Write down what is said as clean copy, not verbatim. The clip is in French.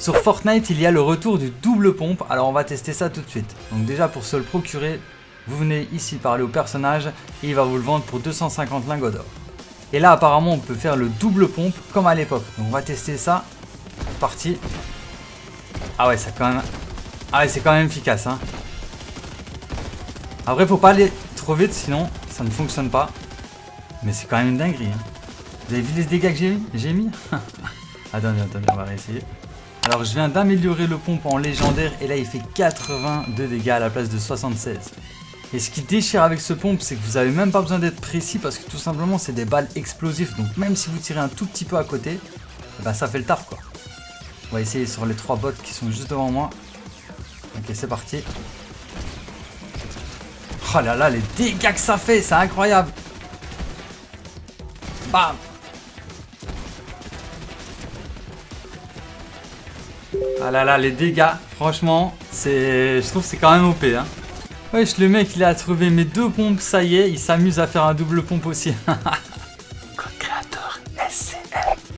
Sur Fortnite, il y a le retour du double pompe, alors on va tester ça tout de suite. Donc déjà pour se le procurer, vous venez ici parler au personnage et il va vous le vendre pour 250 lingots d'or. Et là apparemment on peut faire le double pompe comme à l'époque. Donc on va tester ça. C'est parti. Ah ouais, c'est quand même efficace, hein. Après faut pas aller trop vite sinon ça ne fonctionne pas. Mais c'est quand même une dinguerie, hein. Vous avez vu les dégâts que j'ai mis Attendez, on va réessayer. Alors je viens d'améliorer le pompe en légendaire et là il fait 82 dégâts à la place de 76. Et ce qui déchire avec ce pompe, c'est que vous n'avez même pas besoin d'être précis parce que tout simplement c'est des balles explosives. Donc même si vous tirez un tout petit peu à côté, bah, ça fait le taf quoi. On va essayer sur les 3 bots qui sont juste devant moi. Ok, c'est parti. Oh là là, les dégâts que ça fait, c'est incroyable. Bam. Ah là là, les dégâts, franchement, je trouve que c'est quand même OP, hein. Wesh, le mec, il a trouvé mes 2 pompes, ça y est, il s'amuse à faire un double pompe aussi.